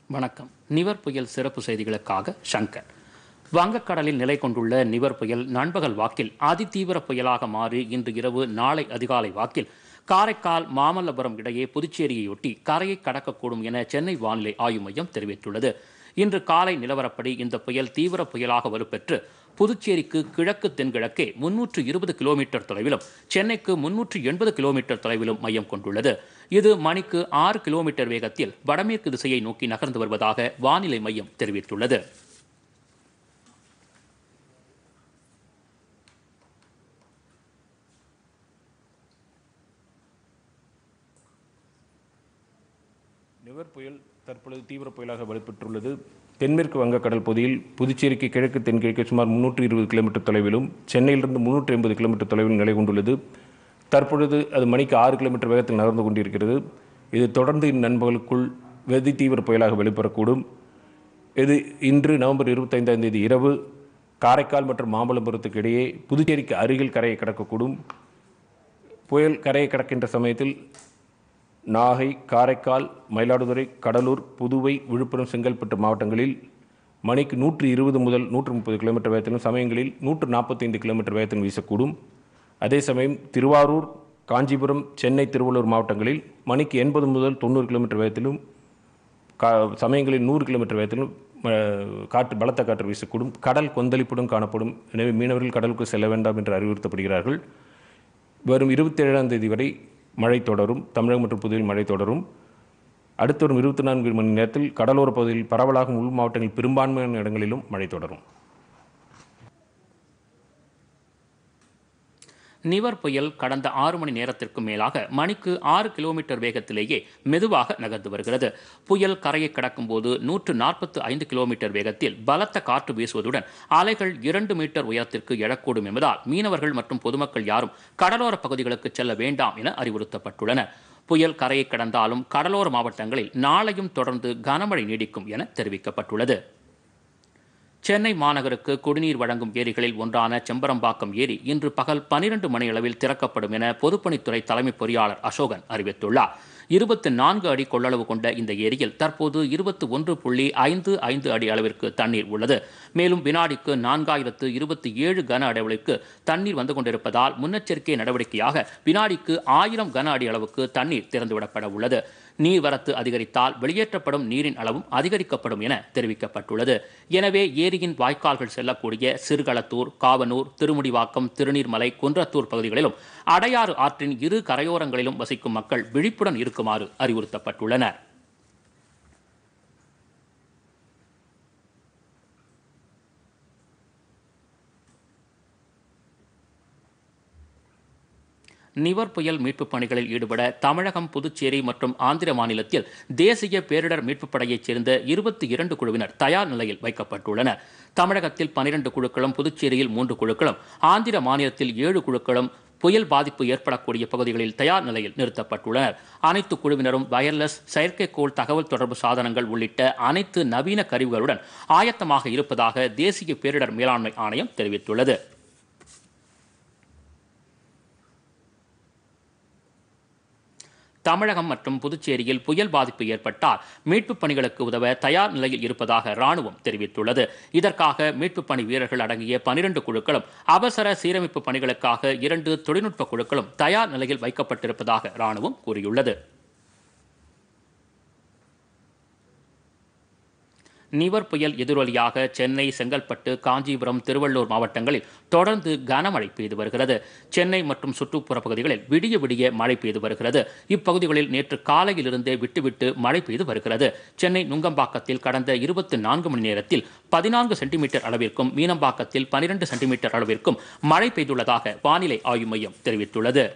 வணக்கம். நிவர் புயல் சிறப்பு செய்திகளுக்காக சங்கர். வங்கக்கடலில் நிலை கொண்டுள்ள நிவர் புயல் நண்பகல் வாக்கில் அதிதீவிர புயலாக மாறி இன்று இரவு நாளை அதிகாலை வாக்கில் காரைக்கால் மாமல்லபுரம் இடையே புதுச்சேரியையொட்டி கரையை கடக்கக்கூடும் என சென்னை வானிலை ஆய்வு மையம் தெரிவித்துள்ளது. இன்று காலை நிலவரப்படி இந்த புயல் தீவிர புயலாக வலுப்பெற்று புதுச்சேரிக்கு கிழக்கு தென்கிழக்கே 320 கிலோமீட்டர் தொலைவிலும் சென்னைக்கு 380 கிலோமீட்டர் தொலைவிலும் மையம் கொண்டுள்ளது. இது மணிக்கு 6 கிலோமீட்டர் வேகத்தில் வடமேற்கு திசையை நோக்கி நகர்ந்து வருவதாக வானிலை மையம் தெரிவித்துள்ளது. நிவர் புயல் தற்பொழுது தீவிர புயலாக வலுப்பெற்றுள்ளது. தென்மேற்கு வங்கக்கடல் பகுதியில் புதுச்சேரிக்கு கிழக்கு தென்கிழக்கு சுமார் 320 கிலோமீட்டர் தொலைவிலும் சென்னையிலிருந்து 380 கிலோமீட்டர் தொலைவில் நிலை கொண்டுள்ளது. தற்பொழுது அது மணிக்கு 6 கிலோமீட்டர் வேகத்தில் நகர்ந்து கொண்டிருக்கிறது. இது தொடர்ந்து இந்நண்பகலுக்குள் வெதி தீவிர புயலாக வெளிப்படக்கூடும். இது இன்று நவம்பர் 25ஆம் தேதி இரவு காரைக்கால் மற்றும் மாமல்லபுரத்துக்கு இடையே புதுச்சேரிக்கு அருகில் கரையை கடக்கக்கூடும். புயல் கரையை கடக்கின்ற சமயத்தில் நாகை, காரைக்கால், மயிலாடுதுறை, கடலூர், புதுவை, விழுப்புரம், செங்கல்பட்டு மாவட்டங்களில் மணிக்கு 120 முதல் 130 கிலோமீட்டர் வேகத்திலும் சமயங்களில் 145 கிலோமீட்டர் வேகத்திலும் வீசக்கூடும். அதே சமயம் திருவாரூர், காஞ்சிபுரம், சென்னை, திருவள்ளூர் மாவட்டங்களில் மணிக்கு 80 முதல் 90 கிலோமீட்டர் வேகத்திலும் சமயங்களில் 100 கிலோமீட்டர் வேகத்திலும் பலத்த காற்று வீசக்கூடும். கடல் கொந்தளிப்புடன் காணப்படும். எனவே மீனவர்கள் கடலுக்கு செல்ல வேண்டாம் என்று அறிவுறுத்தப்படுகிறார்கள். வரும் 27ஆம் தேதி வரை மழை தொடரும். தமிழகம் மற்றும் புதுவையில் மழை தொடரும். அடுத்து வரும் 24 மணி நேரத்தில் கடலோர பகுதியில் பரவலாக உள் மாவட்டங்களில் பெரும்பான்மையான இடங்களிலும் மழை தொடரும். நிவர் புயல் கடந்த 6 மணி நேரத்திற்கு மேலாக மணிக்கு 6 கிலோமீட்டர் வேகத்திலேயே மெதுவாக நகர்ந்து வருகிறது. புயல் கரையை கடக்கும் போது 145 கிலோமீட்டர் வேகத்தில் பலத்த காற்று வீசுவதுடன் அலைகள் 2 மீட்டர் உயரத்திற்கு எழக்கூடும் என்பதால் மீனவர்கள் மற்றும் பொதுமக்கள் யாரும் கடலோர பகுதிகளுக்கு செல்ல வேண்டாம் என அறிவுறுத்தப்பட்டுள்ளனர். புயல் கரையை கடந்தாலும் கடலோர மாவட்டங்களில் நாளையும் தொடர்ந்து கனமழை நீடிக்கும் என தெரிவிக்கப்பட்டுள்ளது. சென்னை மாநகருக்கு குடிநீர் வழங்கும் ஏரிகளில் ஒன்றான செம்பரம்பாக்கம் ஏரி இன்று பகல் 12 மணியளவில் திறக்கப்படும் என பொதுப்பணித்துறை தலைமை பொறியாளர் அசோகன் அறிவித்துள்ளார். 24 அடி கொள்ளளவு கொண்ட இந்த ஏரியில் தற்போது 21.55 அடி அளவிற்கு தண்ணீர் உள்ளது. மேலும் வினாடிக்கு 4027 கன அளவிற்கு தண்ணீர் வந்து கொண்டிருப்பதால் முன்னெச்சரிக்கை நடவடிக்கையாக வினாடிக்கு 1000 கன அடி அளவுக்கு தண்ணீர் திறந்துவிடப்பட உள்ளது. நீர்வரத்து அதிகரித்தால் வெளியேற்றப்படும் நீரின் அளவும் அதிகரிக்கப்படும் என தெரிவிக்கப்பட்டுள்ளது. எனவே ஏரியின் வாய்க்கால்கள் செல்லக்கூடிய சிறுகளத்தூர், காவனூர், திருமுடிவாக்கம், திருநீர்மலை, குன்றத்தூர் பகுதிகளிலும் அடையாறு ஆற்றின் இரு கரையோரங்களிலும் வசிக்கும் மக்கள் விழிப்புடன் இருக்குமாறு அறிவுறுத்தப்பட்டுள்ளனர். நிவர் புயல் மீட்புப் பணிகளில் ஈடுபட தமிழகம், புதுச்சேரி மற்றும் ஆந்திர மாநிலத்தில் தேசிய பேரிடர் மீட்புப் படையைச் சேர்ந்த 22 குழுவினர் தயார் நிலையில் வைக்கப்பட்டுள்ளனர். தமிழகத்தில் 12 குழுக்களும், புதுச்சேரியில் 3 குழுக்களும், ஆந்திர மாநிலத்தில் 7 குழுக்களும் புயல் பாதிப்பு ஏற்படக்கூடிய பகுதிகளில் தயார் நிலையில் நிறுத்தப்பட்டுள்ளனர். அனைத்து குழுவினரும் வயர்லெஸ், செயற்கைக்கோள் தகவல் தொடர்பு சாதனங்கள் உள்ளிட்ட அனைத்து நவீன கருவிகளுடன் ஆயத்தமாக இருப்பதாக தேசிய பேரிடர் மேலாண்மை ஆணையம் தெரிவித்துள்ளது. தமிழகம் மற்றும் புதுச்சேரியில் புயல் பாதிப்பு ஏற்பட்டால் மீட்புப் பணிகளுக்கு உதவ தயார் நிலையில் இருப்பதாக ராணுவம் தெரிவித்துள்ளது. இதற்காக மீட்புப் பணி வீரர்கள் அடங்கிய 12 குழுக்களும், அவசர சீரமைப்பு பணிகளுக்காக 2 தொழில்நுட்ப குழுக்களும் தயார் நிலையில் வைக்கப்பட்டிருப்பதாக ராணுவம் கூறியுள்ளது. நிவர் புயல் எதிரொலியாக சென்னை, செங்கல்பட்டு, காஞ்சிபுரம், திருவள்ளூர் மாவட்டங்களில் தொடர்ந்து கனமழை பெய்து வருகிறது. சென்னை மற்றும் சுற்றுப்புற பகுதிகளில் விடிய விடிய மழை பெய்து வருகிறது. இப்பகுதிகளில் நேற்று காலையிலிருந்தே விட்டுவிட்டு மழை பெய்து வருகிறது. சென்னை நுங்கம்பாக்கத்தில் கடந்த 24 மணி நேரத்தில் 14 சென்டிமீட்டர் அளவிற்கும், மீனம்பாக்கத்தில் 12 சென்டிமீட்டர் அளவிற்கும் மழை பெய்துள்ளதாக வானிலை ஆய்வு மையம் தெரிவித்துள்ளது.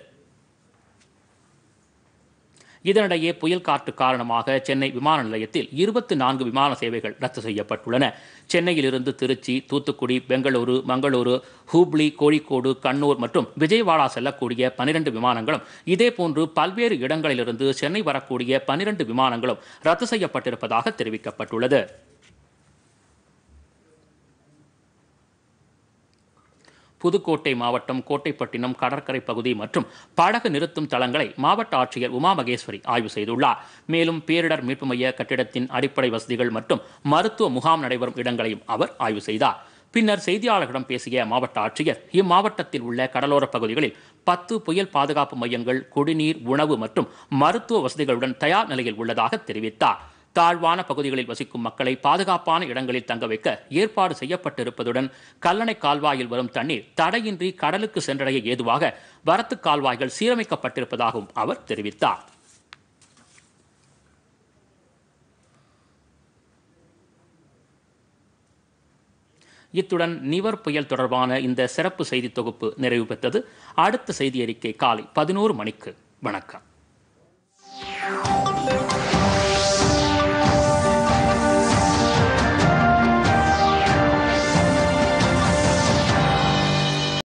இதனிடையே புயல் காற்று காரணமாக சென்னை விமான நிலையத்தில் 24 விமான சேவைகள் ரத்து செய்யப்பட்டுள்ளன. சென்னையிலிருந்து திருச்சி, தூத்துக்குடி, பெங்களூரு, மங்களூரு, ஹூப்ளி, கோழிக்கோடு, கண்ணூர் மற்றும் விஜயவாடா செல்லக்கூடிய 12 விமானங்களும், இதேபோன்று பல்வேறு இடங்களிலிருந்து சென்னை வரக்கூடிய 12 விமானங்களும் ரத்து செய்யப்பட்டிருப்பதாக தெரிவிக்கப்பட்டுள்ளது. புதுக்கோட்டை மாவட்டம் கோட்டைப்பட்டினம் கடற்கரை பகுதி மற்றும் படகு நிறுத்தும் தளங்களை மாவட்ட ஆட்சியர் உமா மகேஸ்வரி ஆய்வு செய்துள்ளார். மேலும் பேரிடர் மீட்பு மைய கட்டிடத்தின் அடிப்படை வசதிகள் மற்றும் மருத்துவ முகாம் நடைபெறும் இடங்களையும் அவர் ஆய்வு செய்தார். பின்னர் செய்தியாளர்களிடம் பேசிய மாவட்ட ஆட்சியர், இம்மாவட்டத்தில் உள்ள கடலோர பகுதிகளில் 10 புயல் பாதுகாப்பு மையங்கள் குடிநீர், உணவு மற்றும் மருத்துவ வசதிகளுடன் தயார் நிலையில் உள்ளதாக தெரிவித்தார். தாழ்வான பகுதிகளில் வசிக்கும் மக்களை பாதுகாப்பான இடங்களில் தங்க வைக்க ஏற்பாடு செய்யப்பட்டிருப்பதுடன் கல்லணை கால்வாயில் வரும் தண்ணீர் தடையின்றி கடலுக்கு சென்றடைய ஏதுவாக வரத்து கால்வாய்கள் சீரமைக்கப்பட்டிருப்பதாகவும் அவர் தெரிவித்தார். இத்துடன் நிவர் புயல் தொடர்பான இந்த சிறப்பு செய்தி தொகுப்பு நிறைவு பெற்றது. அடுத்த செய்தி அறிக்கை காலை 11 மணிக்கு. வணக்கம்.